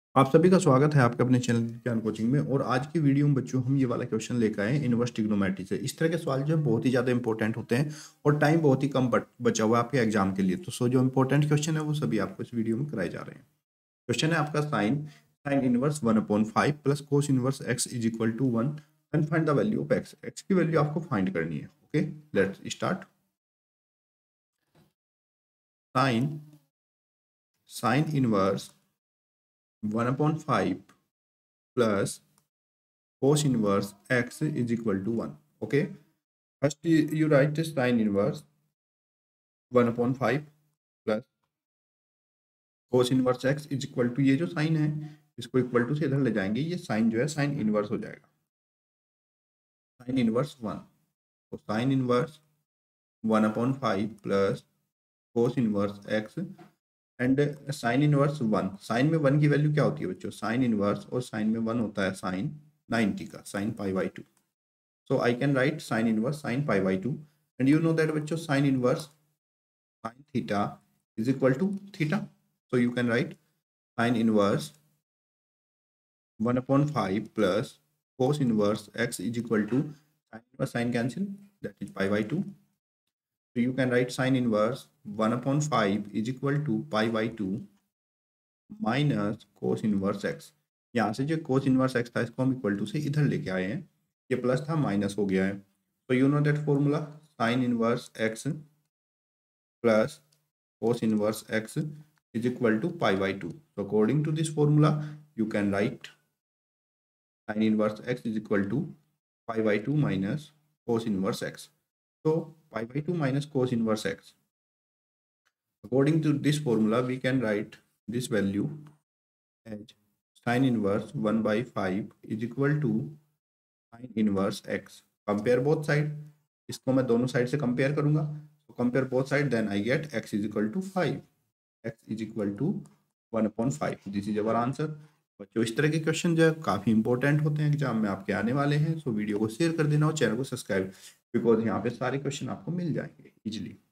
आप सभी का स्वागत है आपके अपने चैनल ज्ञान कोचिंग में। और आज की वीडियो में बच्चों हम ये वाला क्वेश्चन लेकर आए हैं इनवर्स ट्रिग्नोमेट्री से। इस तरह के सवाल जो है बहुत ही ज़्यादा इंपॉर्टेंट होते हैं और टाइम बहुत ही कम बचा हुआ है आपके एग्जाम के लिए। तो जो इंपॉर्टेंट क्वेश्चन है वो सभी आपको इस वीडियो में कराए जा रहे हैं। क्वेश्चन है आपका sine sine inverse 1/5 plus cos inverse x is equal to 1 and find the value of x. X की वैल्यू आपको फाइंड करनी है। Okay, let's start. Sine sine inverse 1/5 plus cos inverse x is equal to 1. Okay, first you write the sin inverse 1/5 plus cos inverse x is equal to, ये जो sign है इसको equal to से इधर ले जाएंगे, ये साइन जो है साइन इनवर्स हो जाएगा, साइन इनवर्स 1। तो sine inverse 1/5 plus cos inverse x and sine inverse 1। Sine में 1 की वैल्यू क्या होती है बच्चों? साइन इनवर्स और साइन में 1 होता है साइन 90 का, sine π/2। So I can write sin inverse sin π/2, and you know that बच्चों sin inverse sin theta is equal to theta. So you can write sin inverse 1/5 plus cos inverse x is equal to sin inverse sin cancel, that is π/2. So you can write sin inverse 1/5 is equal to π/2 minus cos inverse x। यहाँ से जो cos inverse x था इसको हम equal to से इधर लेके आए हैं, ये प्लस था माइनस हो गया है। तो you know that formula sin inverse x plus cos inverse x is equal to π/2. So according to this formula you can write sin inverse x is equal to π/2 minus cos inverse x. So π/2 minus cos inverse x, according to this formula we can write this value as sin inverse 1/5 is equal to sin inverse x. Compare both side, इसको मैं दोनों side से compare करूंगा। तो compare both side, then I get x is equal to 5, x is equal to 1/5। This is our answer. बच्चों इस तरह के क्वेश्चन जो है काफ़ी इंपॉर्टेंट होते हैं, एग्जाम में आपके आने वाले हैं। सो वीडियो को शेयर कर देना और चैनल को सब्सक्राइब, बिकॉज यहाँ पे सारे क्वेश्चन आपको मिल जाएंगे इजिली।